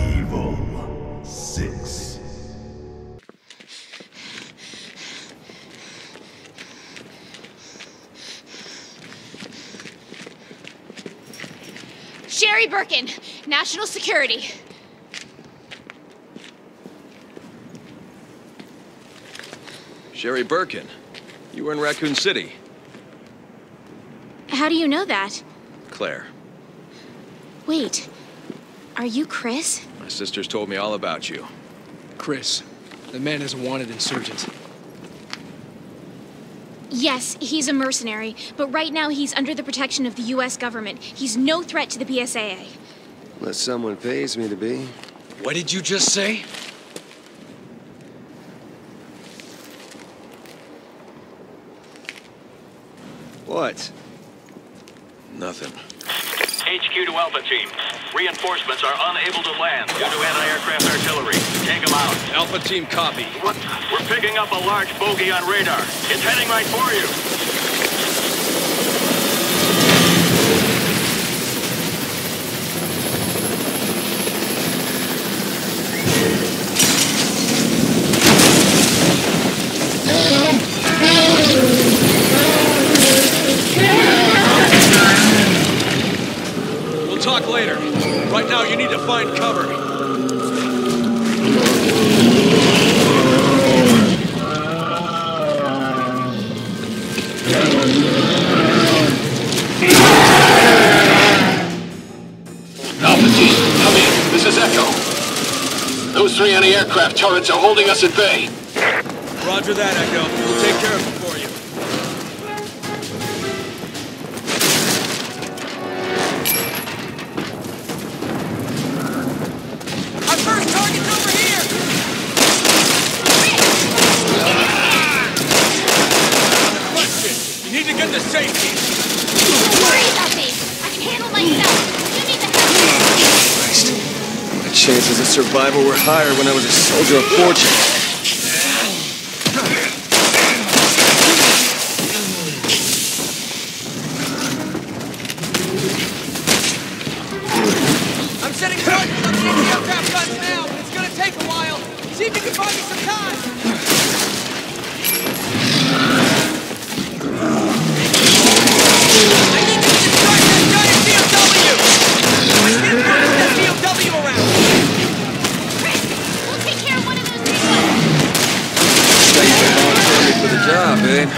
Evil 6. Sherry Birkin, National Security. Sherry Birkin, you were in Raccoon City. How do you know that? Claire. Wait, are you Chris? My sisters told me all about you. Chris, the man is a wanted insurgent. Yes, he's a mercenary, but right now he's under the protection of the US government. He's no threat to the PSAA. Unless someone pays me to be. What did you just say? What? Nothing. HQ to Alpha Team. Reinforcements are unable to land due to anti-aircraft artillery. Take them out. Alpha Team, copy. What? We're picking up a large bogey on radar. It's heading right for you. We'll talk later. Right now, you need to find cover. Alpha Team, come in. This is Echo. Those 3 anti-aircraft turrets are holding us at bay. Roger that, Echo. We'll take care of them for you. Our first target's over here! You need to get to safety. Don't worry about me. I can handle myself. You need the help. Christ. The chances of survival were higher when I was a soldier of fortune. I'm setting targets on the anti-aircraft guns now, but it's gonna take a while. See if you can buy me some time. I need to distract that giant DOW! I can't find that DOW around! Chris, we'll take care of one of those people. Thanks for volunteering for the job, babe.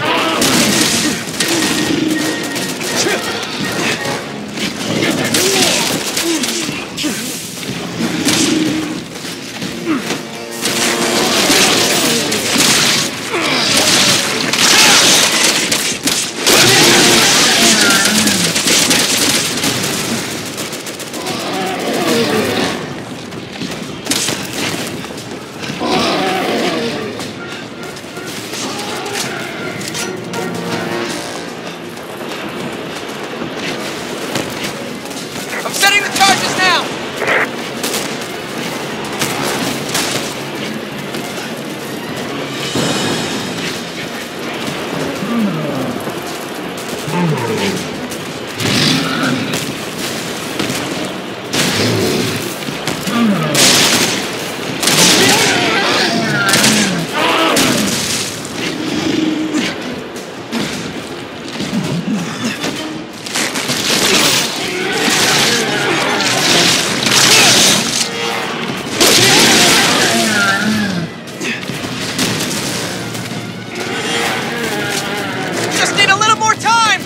I'm setting the charges now! Just need a little more time!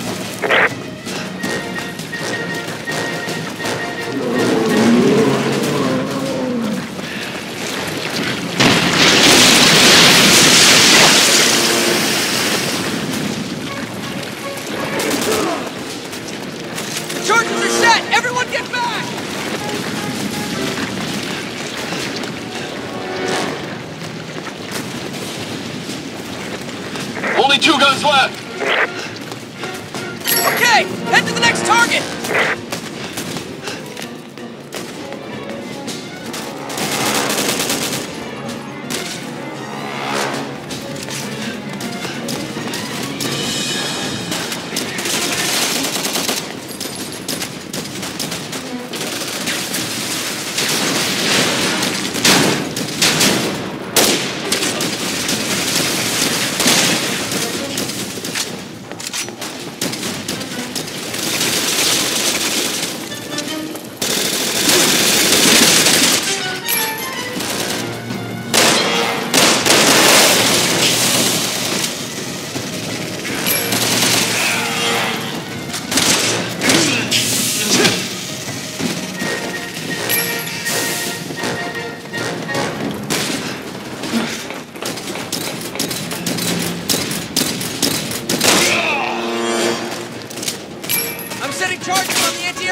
Charges are set! Everyone get back! Only 2 guns left. Okay, head to the next target!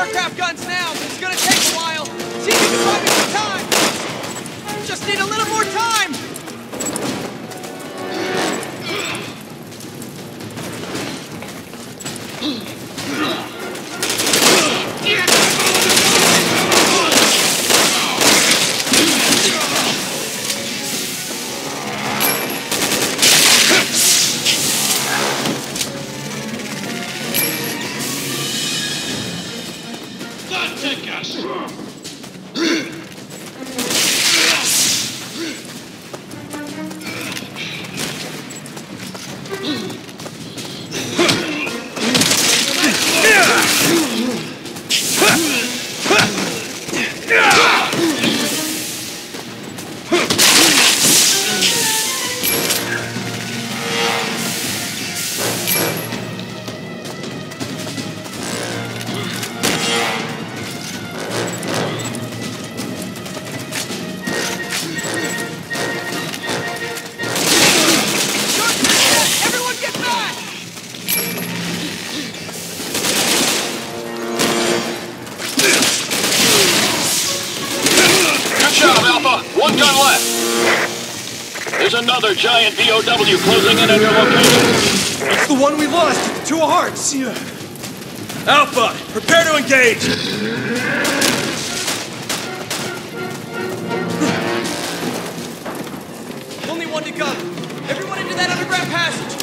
anti-aircraft guns now, but it's gonna take a while. See if you can find me some time. Just need a little more time. One gun left. There's another giant VOW closing in on your location. It's the one we lost at the Two of Hearts. Alpha, prepare to engage. Only one to go. Everyone into that underground passage.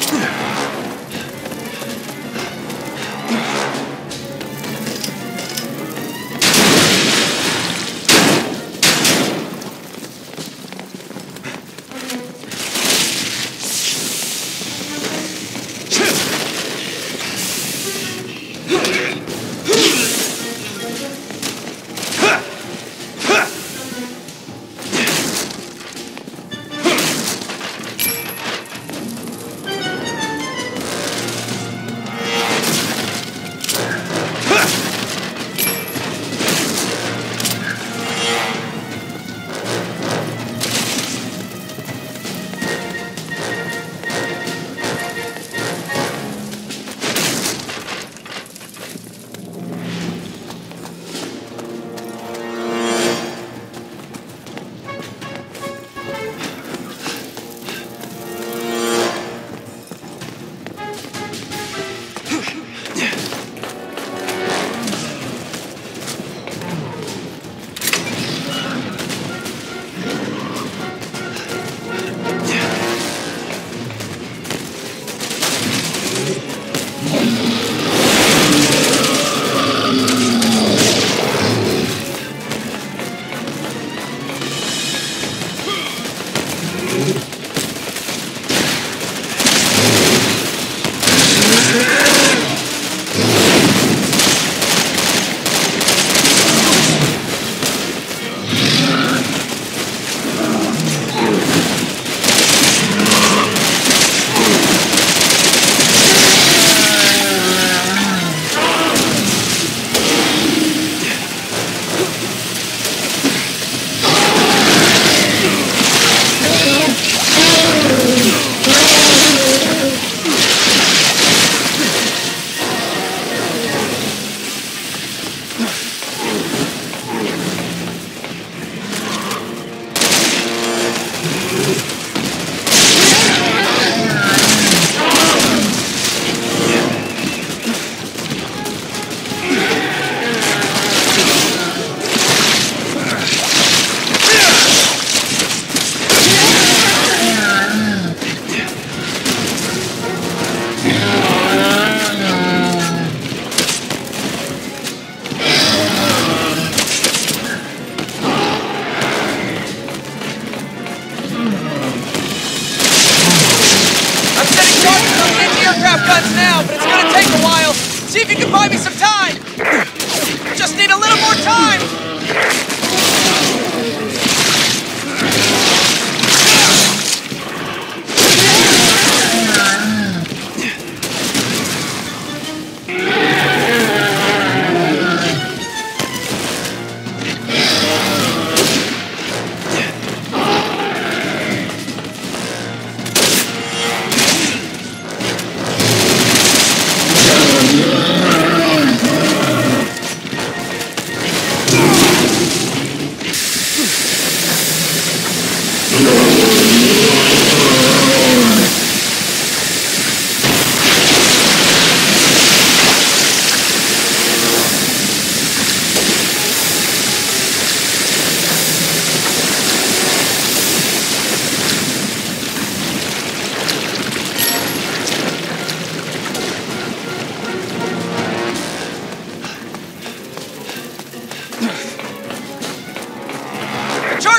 Guns now, but it's gonna take a while. See if you can buy me some time. Just need a little more time.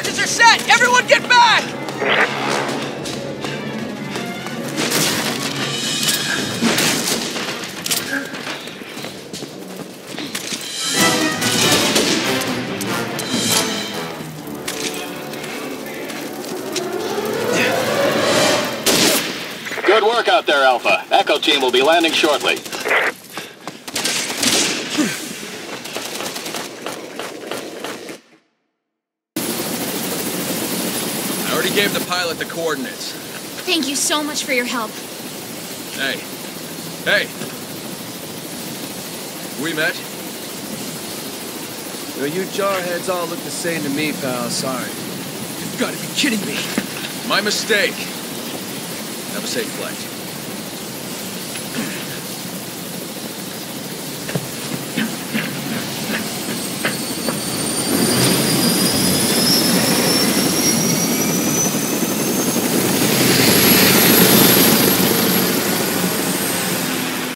Launches are set! Everyone get back! Good work out there, Alpha. Echo team will be landing shortly. I already gave the pilot the coordinates. Thank you so much for your help. Hey. Hey! We met? Well, you jarheads all look the same to me, pal. Sorry. You've got to be kidding me. My mistake. Have a safe flight.